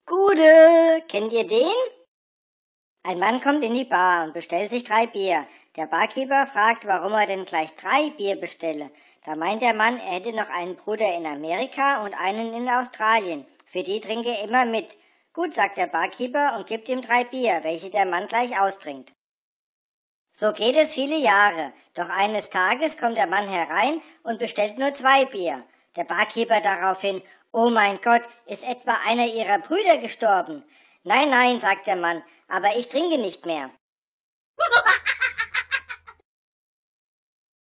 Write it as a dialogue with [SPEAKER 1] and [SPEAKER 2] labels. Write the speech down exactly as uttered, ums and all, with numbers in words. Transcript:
[SPEAKER 1] Gude, kennt ihr den? Ein Mann kommt in die Bar und bestellt sich drei Bier. Der Barkeeper fragt, warum er denn gleich drei Bier bestelle. Da meint der Mann, er hätte noch einen Bruder in Amerika und einen in Australien. Für die trinke er immer mit. Gut, sagt der Barkeeper und gibt ihm drei Bier, welche der Mann gleich austrinkt. So geht es viele Jahre, doch eines Tages kommt der Mann herein und bestellt nur zwei Bier. Der Barkeeper daraufhin, oh mein Gott, ist etwa einer Ihrer Brüder gestorben? Nein, nein, sagt der Mann, aber ich trinke nicht mehr.